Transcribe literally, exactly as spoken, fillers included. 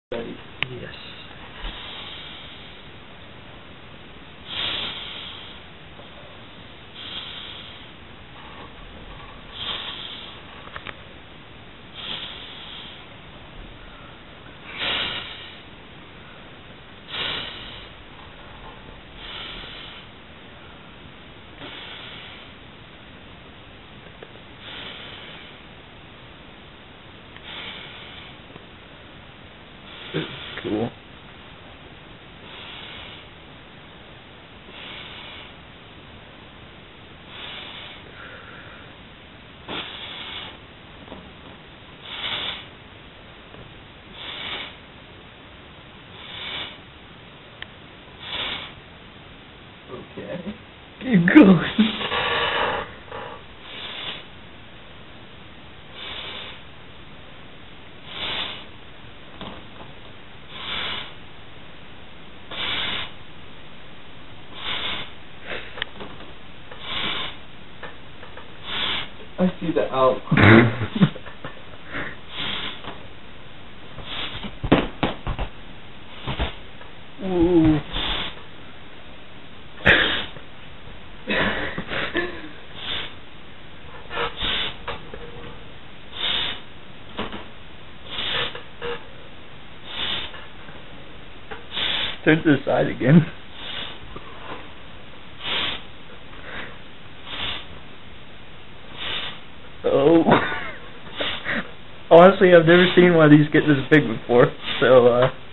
Ready? Yes. This is cool. Okay. Keep going. I see the out. Ooh. Turn to the side again. Oh. Honestly, I've never seen one of these get this big before, so, uh...